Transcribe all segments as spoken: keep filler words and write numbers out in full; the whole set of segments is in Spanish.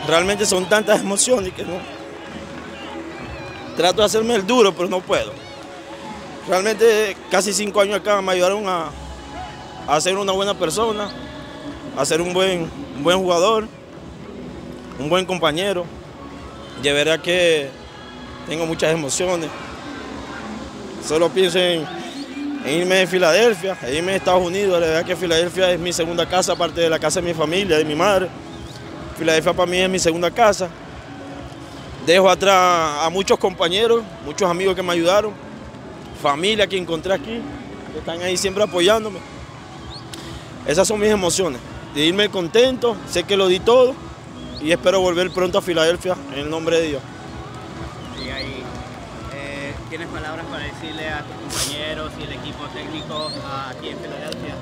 realmente son tantas emociones que no. Trato de hacerme el duro, pero no puedo. Realmente casi cinco años acá me ayudaron a, a ser una buena persona, a ser un buen, un buen jugador, un buen compañero. De verdad que tengo muchas emociones. Solo pienso en, en irme de Filadelfia, en irme de Estados Unidos. La verdad que Filadelfia es mi segunda casa, aparte de la casa de mi familia, de mi madre. Filadelfia para mí es mi segunda casa. Dejo atrás a muchos compañeros, muchos amigos que me ayudaron, familia que encontré aquí, que están ahí siempre apoyándome. Esas son mis emociones, de irme contento, sé que lo di todo y espero volver pronto a Filadelfia en el nombre de Dios. Y ahí, eh, ¿tienes palabras para decirle a tus compañeros y el equipo técnico aquí en Filadelfia?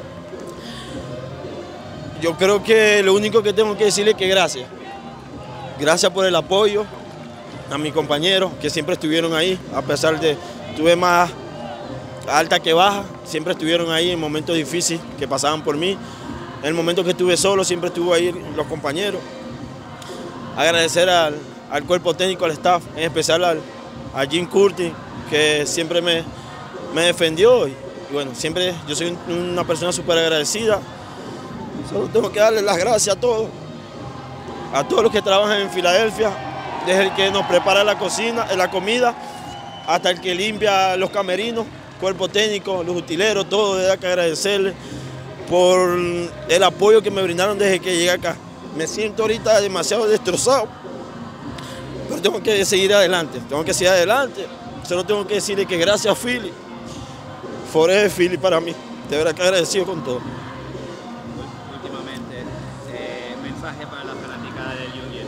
Yo creo que lo único que tengo que decirle es que gracias. Gracias por el apoyo a mis compañeros que siempre estuvieron ahí, a pesar de que tuve más alta que baja, siempre estuvieron ahí en momentos difíciles que pasaban por mí. En el momento que estuve solo, siempre estuvo ahí los compañeros. Agradecer al, al cuerpo técnico, al staff, en especial al, a Jim Curtin, que siempre me, me defendió. Y, y bueno, siempre yo soy una persona súper agradecida. Solo tengo que darle las gracias a todos, a todos los que trabajan en Filadelfia, desde el que nos prepara la cocina, la comida, hasta el que limpia los camerinos, cuerpo técnico, los utileros, todo. De verdad que agradecerles por el apoyo que me brindaron desde que llegué acá. Me siento ahorita demasiado destrozado, pero tengo que seguir adelante, tengo que seguir adelante. Solo tengo que decirle que gracias a Philly, forever Philly para mí, de verdad que agradecido con todo. Últimamente, eh, mensaje para la fanaticada del Union.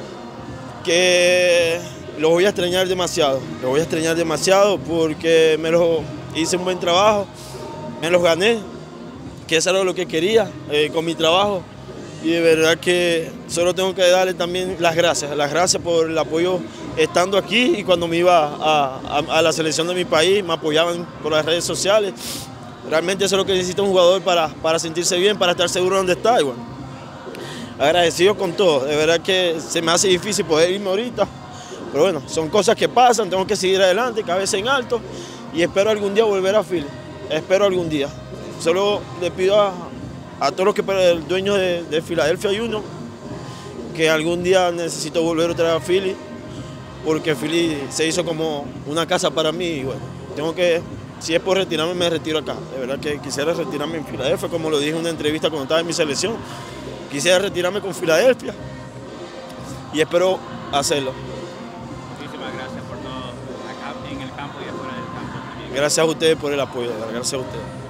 Que los voy a extrañar demasiado, los voy a extrañar demasiado porque me los hice un buen trabajo, me los gané, que eso era lo que quería eh, con mi trabajo. Y de verdad que solo tengo que darle también las gracias, las gracias por el apoyo estando aquí y cuando me iba a, a, a la selección de mi país, me apoyaban por las redes sociales. Realmente eso es lo que necesita un jugador para, para sentirse bien, para estar seguro donde está. Y bueno, agradecido con todo, de verdad que se me hace difícil poder irme ahorita, pero bueno, son cosas que pasan, tengo que seguir adelante, cabeza en alto y espero algún día volver a Philly, espero algún día. Solo le pido a a todos los que el dueño de, de Philadelphia Union, que algún día necesito volver otra vez a Philly, porque Philly se hizo como una casa para mí y bueno, tengo que, si es por retirarme, me retiro acá. De verdad que quisiera retirarme en Filadelfia, como lo dije en una entrevista cuando estaba en mi selección, quisiera retirarme con Filadelfia y espero hacerlo. Muchísimas gracias por todo acá en el campo y afuera del campo. Gracias a ustedes por el apoyo, gracias a ustedes.